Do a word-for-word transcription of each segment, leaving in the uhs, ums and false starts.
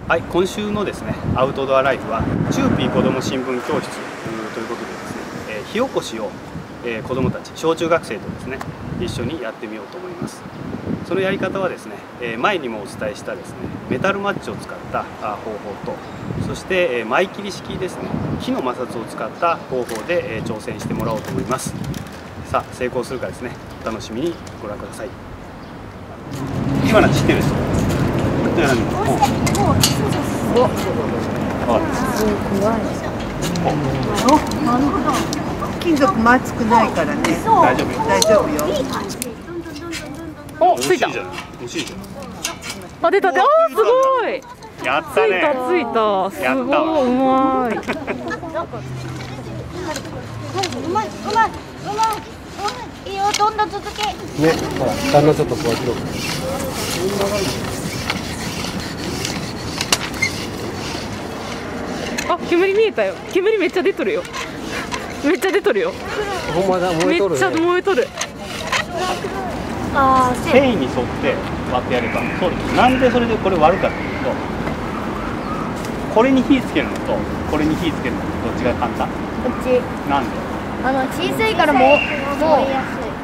はい、今週のですねアウトドアライフはチューピー子ども新聞教室ということでですね、えー、火起こしを、えー、子どもたち小中学生とですね一緒にやってみようと思います。そのやり方はですね、えー、前にもお伝えしたですねメタルマッチを使った方法と、そして、えー、前切り式ですね木の摩擦を使った方法で、えー、挑戦してもらおうと思います。さあ成功するかですねお楽しみにご覧ください。今の知ってる人お、なるほど。 金属も熱くないからね。 大丈夫よ。 大丈夫よ。 お、ついた。 惜しいじゃん。 あ、出た出た。あー、すごい。 やったね。 ついたついた。すごい、うまい。 うまいうまいうまい。いいよ、どんどん続け。 ね、ほら、旦那ちょっとこう広く。 あ、煙見えたよ。煙めっちゃ出とるよ。めっちゃ出とるよ。 ほんまだ、燃えとるね。 めっちゃ燃えとる。 ああ、 繊維に沿って割ってやれば、そうです。なんでそれでこれ割るかというと、これに火つけるのとこれに火つけるのとどっちが簡単？ こっち。 なんで？ あの小さいからももうやすい。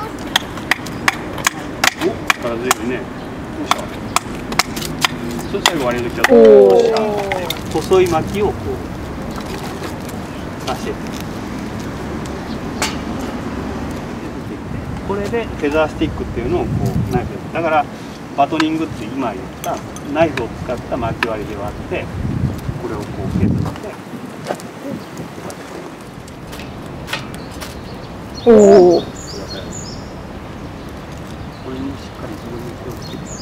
お、力強いね。よいしょ。それ最後割れるときはこうした細い巻きをこう出していく。これでフェザースティックっていうのをこうナイフで、だからバトニングって今言ったナイフを使った巻き割りで割ってこれをこう削って。おお。これにしっかりそれに気をつけて。